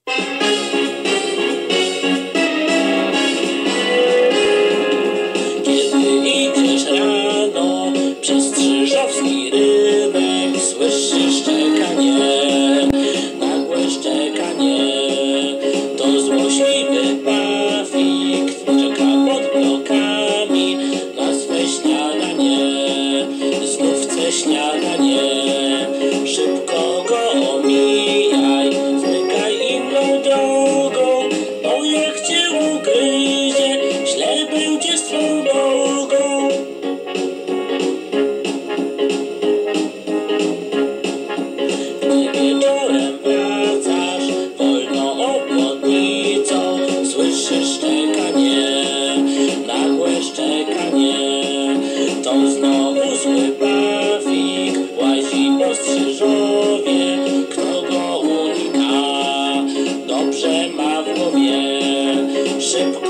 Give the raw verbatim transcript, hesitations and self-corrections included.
Kiedy idziesz rano przez Strzyżowski rynek, słyszysz szczekanie, nagłe szczekanie. To złośliwy pawik czeka pod blokami na swe śniadanie. Znów chce śniadanie, szybko go omijaj, zmykaj inną drogą, bo jak cię ugryzie, źle będzie z twą nogą. Gdy wieczorem wracasz wolno obwodnicą, słyszysz szczekanie, nagłe szczekanie. To znowu zły pawik łazi po Strzyżowie, kto go unika, dobrze ma w głowie. Szybko